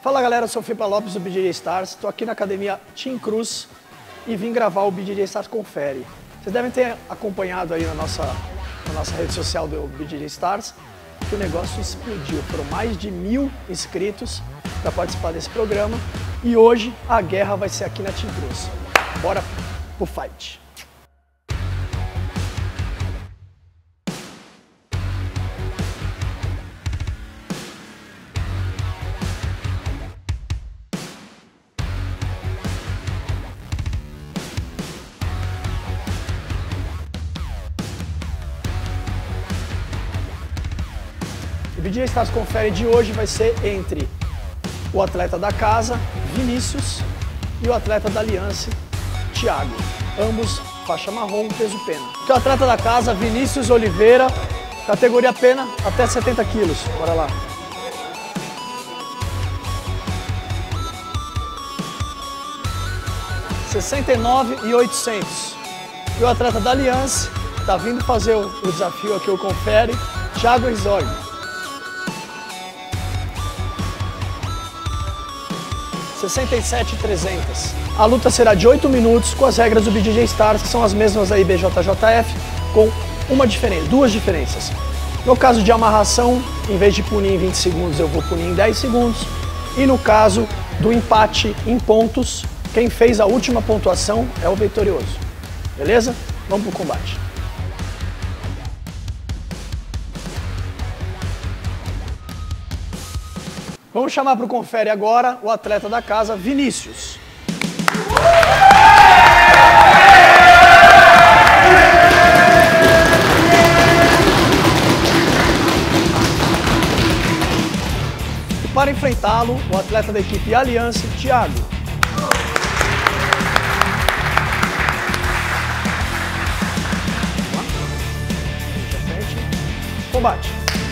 Fala galera, eu sou o Fipa Lopes do BJJ Stars, estou aqui na academia Team Cruz e vim gravar o BJJ Stars Confere. Vocês devem ter acompanhado aí na nossa rede social do BJJ Stars que o negócio explodiu. Foram mais de 1000 inscritos para participar desse programa e hoje a guerra vai ser aqui na Team Cruz. Bora pro fight! O BJJ Stars Confere de hoje vai ser entre o atleta da casa, Vinícius, e o atleta da Aliança, Thiago. Ambos faixa marrom, peso pena. O atleta da casa, Vinícius Oliveira, categoria pena até 70 quilos. Bora lá. $69.800. E o atleta da Aliança, tá vindo fazer o desafio aqui, o Confere, Thiago Rizorg. $67.300. A luta será de 8 minutos com as regras do BJJ Stars, que são as mesmas da IBJJF, com duas diferenças. No caso de amarração, em vez de punir em 20 segundos, eu vou punir em 10 segundos. E no caso do empate em pontos, quem fez a última pontuação é o vitorioso. Beleza? Vamos pro combate. Vamos chamar para o Confere agora o atleta da casa, Vinícius. E para enfrentá-lo, o atleta da equipe Aliança, Thiago. Combate.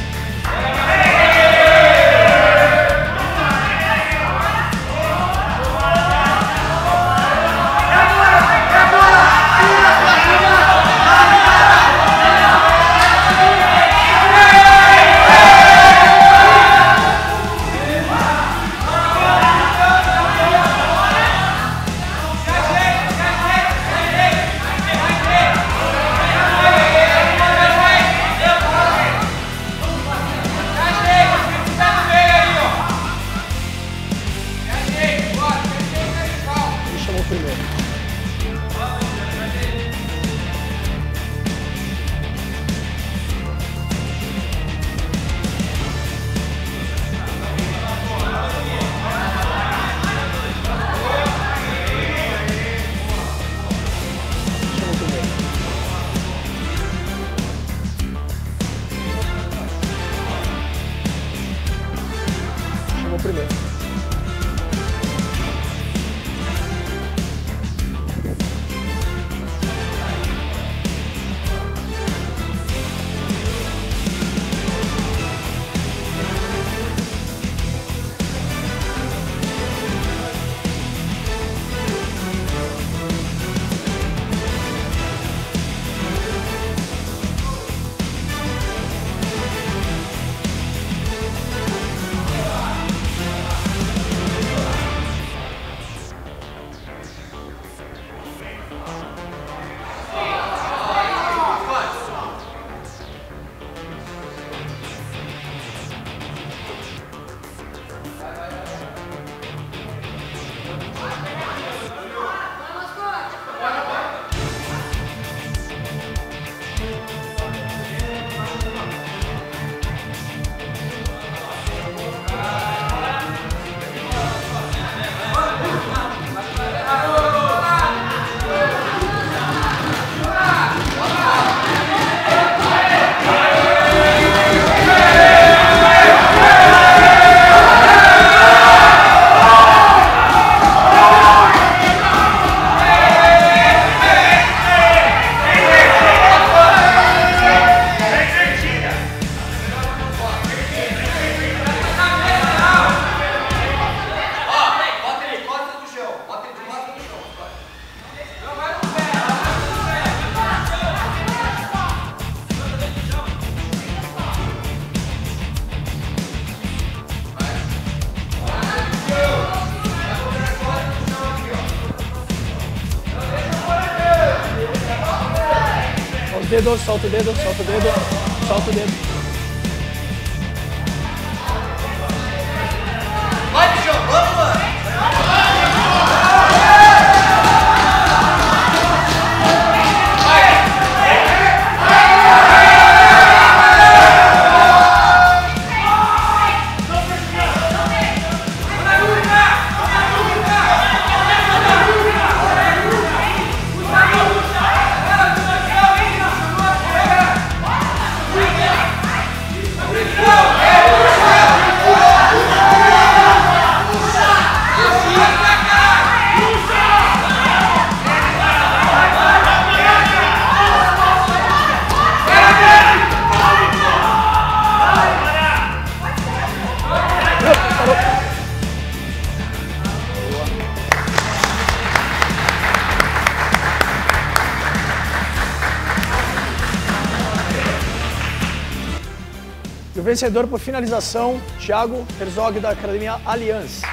Primeiro. Chamou primeiro. dedo, solta o dedo, solta o dedo, solta o dedo. Vai, bichão, vamos, mano! E o vencedor por finalização, Thiago Herzog, da Academia Allianz.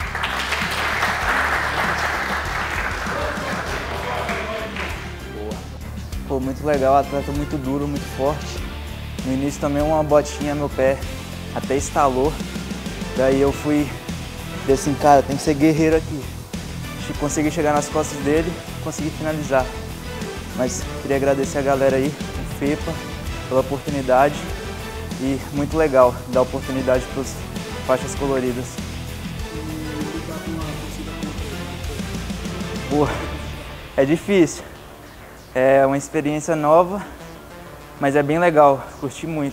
Pô, muito legal, atleta muito duro, muito forte. No início também uma botinha, meu pé até estalou. Daí eu fui assim, cara, tem que ser guerreiro aqui. Consegui chegar nas costas dele, consegui finalizar. Mas queria agradecer a galera aí, o FEPA, pela oportunidade. E muito legal dar oportunidade para os faixas coloridas. Pô, é difícil. É uma experiência nova, mas é bem legal, curti muito.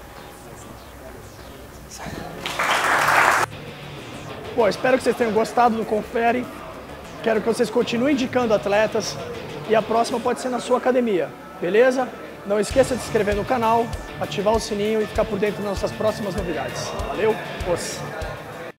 Bom, espero que vocês tenham gostado do Confere. Quero que vocês continuem indicando atletas e a próxima pode ser na sua academia, beleza? Não esqueça de se inscrever no canal, ativar o sininho e ficar por dentro das nossas próximas novidades. Valeu? Os.